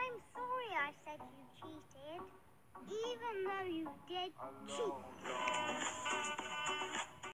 I'm sorry I said you cheated, even though you did cheat.